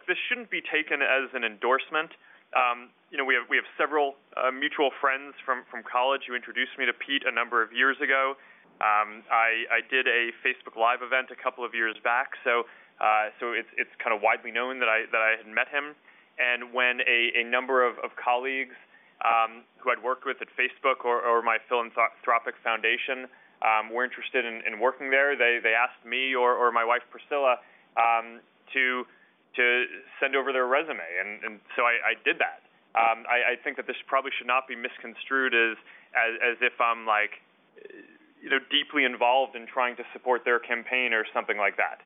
this shouldn't be taken as an endorsement. We have several mutual friends from college who introduced me to Pete a number of years ago. I did a Facebook Live event a couple of years back, so it's kind of widely known that I had met him. And when a number of colleagues who I'd worked with at Facebook or my philanthropic foundation were interested in working there, they asked me or my wife Priscilla to send over their resume, and so I did that. I think that this probably should not be misconstrued as if I'm deeply involved in trying to support their campaign or something like that.